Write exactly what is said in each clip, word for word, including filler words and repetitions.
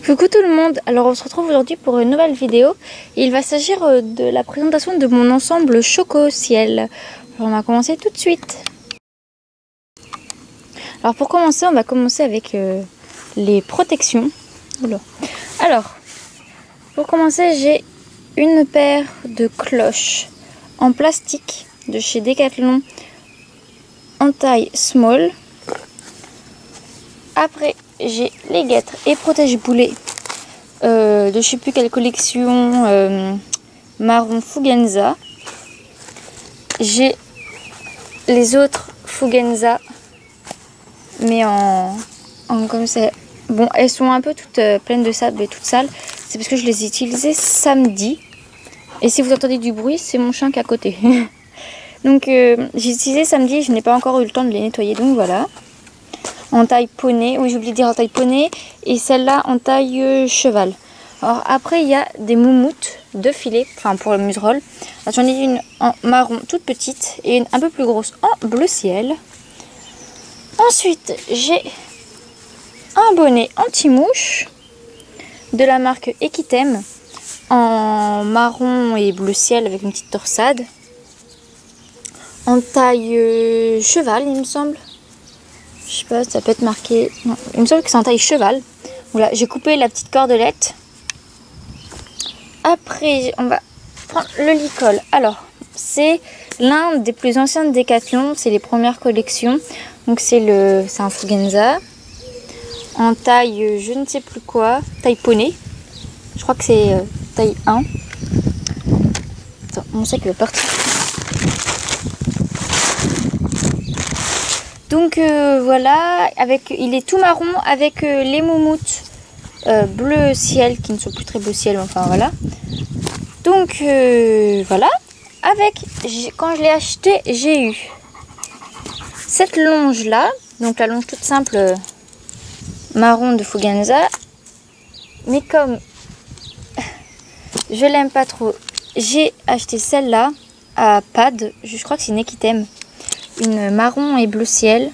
Coucou tout le monde, alors on se retrouve aujourd'hui pour une nouvelle vidéo. Il va s'agir de la présentation de mon ensemble Choco Ciel. Alors on va commencer tout de suite. Alors pour commencer, on va commencer avec euh, les protections. Oula. Alors, pour commencer, j'ai une paire de cloches en plastique de chez Decathlon en taille small. Après, j'ai les guêtres et protège-boulets euh, de je sais plus quelle collection euh, marron Fugenza. J'ai les autres Fugenza, mais en, en comme ça. Bon, elles sont un peu toutes euh, pleines de sable et toutes sales. C'est parce que je les ai utilisées samedi. Et si vous entendez du bruit, c'est mon chien qui est à côté. Donc, euh, j'ai utilisé samedi, je n'ai pas encore eu le temps de les nettoyer, donc voilà. En taille poney, oui j'ai oublié de dire en taille poney, et celle-là en taille euh, cheval. Alors après il y a des moumoutes de filet, enfin pour le museroll. J'en ai une en marron toute petite et une un peu plus grosse en bleu ciel. Ensuite j'ai un bonnet anti-mouche de la marque Equitem en marron et bleu ciel avec une petite torsade. En taille euh, cheval il me semble. Je sais pas, ça peut être marqué. Non, il me semble que c'est en taille cheval. Voilà, j'ai coupé la petite cordelette. Après, on va prendre le licol. Alors, c'est l'un des plus anciens de Decathlon. C'est les premières collections. Donc, c'est le, c'est un Fugenza. En taille, je ne sais plus quoi. Taille poney. Je crois que c'est euh, taille un. Attends, mon sac va partir. Donc euh, voilà, avec, il est tout marron avec euh, les moumoutes euh, bleu ciel qui ne sont plus très beau ciel, enfin voilà. Donc euh, voilà, avec, quand je l'ai acheté, j'ai eu cette longe là, donc la longe toute simple euh, marron de Fugenza. Mais comme je l'aime pas trop, j'ai acheté celle-là à Pad, je crois que c'est une Equitem. Une marron et bleu ciel.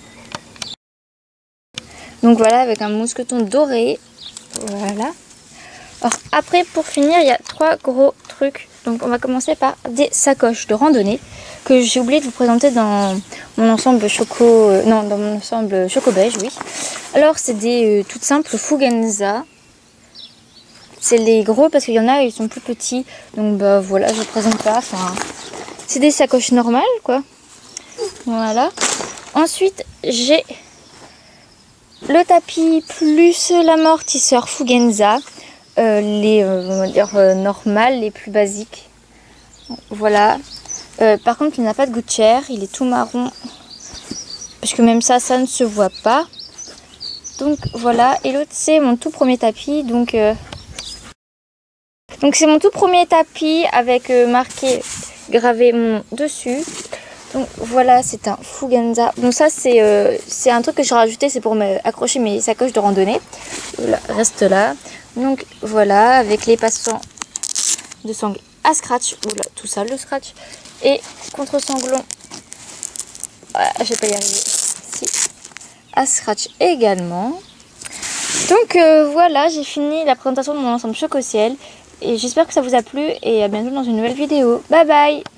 Donc voilà, avec un mousqueton doré. Voilà. Alors après, pour finir, il y a trois gros trucs. Donc on va commencer par des sacoches de randonnée que j'ai oublié de vous présenter dans mon ensemble choco, euh, non, dans mon ensemble choco beige, oui. Alors c'est des euh, toutes simples Fugenza. C'est les gros parce qu'il y en a, ils sont plus petits. Donc bah voilà, je ne présente pas. Enfin, c'est des sacoches normales, quoi. Voilà. Ensuite, j'ai le tapis plus l'amortisseur Fugenza. Euh, les, euh, on va dire, euh, normales, les plus basiques. Voilà. Euh, par contre, il n'a pas de gouttière. Il est tout marron. Parce que même ça, ça ne se voit pas. Donc, voilà. Et l'autre, c'est mon tout premier tapis. Donc, euh... donc c'est mon tout premier tapis avec euh, marqué, gravé mon dessus. Donc voilà, c'est un Fugenza. Bon, ça c'est euh, c'est un truc que j'ai rajouté, c'est pour me accrocher mes sacoches de randonnée. Voilà, reste là. Donc voilà, avec les passants de sangle à scratch. Oula, tout ça le scratch. Et contre sanglon. Voilà, je vais pas y arriver. Si. À scratch également. Donc euh, voilà, j'ai fini la présentation de mon ensemble Choco Ciel. Et j'espère que ça vous a plu. Et à bientôt dans une nouvelle vidéo. Bye bye!